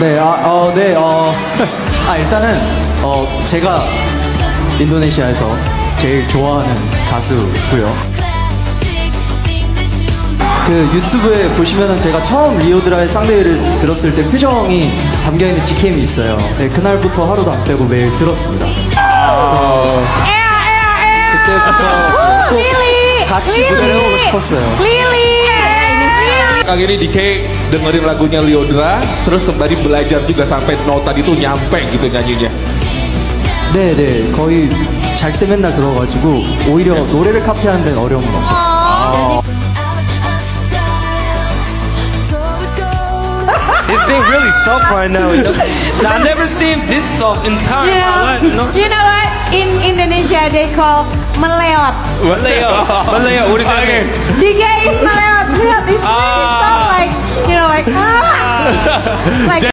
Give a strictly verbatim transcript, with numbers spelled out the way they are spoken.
네, 아, 어, 네, 어, 아, 일단은, 어, 제가 인도네시아에서 제일 좋아하는 가수고요. 그 유튜브에 보시면은 제가 처음 리오드라의 쌍대를 들었을 때 표정이 담겨있는 지캠이 있어요. 네, 그날부터 하루도 안 빼고 매일 들었습니다. 그래서 그때부터 또 같이 무대를 해보고 싶었어요. Kali ini D K dengerin lagunya Liodra, terus sembari belajar juga sampai nota itu nyampe gitu nyanyinya. 네네, 거의 잘 때 맨날 들어가지고 오히려 노래를 카피하는 데는 어려움은 없었어요. He's being really soft right now. You know? I've never seen this soft in time. You know, You know? you know what? In Indonesia they call meleot. Malaya, Malaya, what is that? D K is meleot. Meleot is really so like, you know, like ah, like.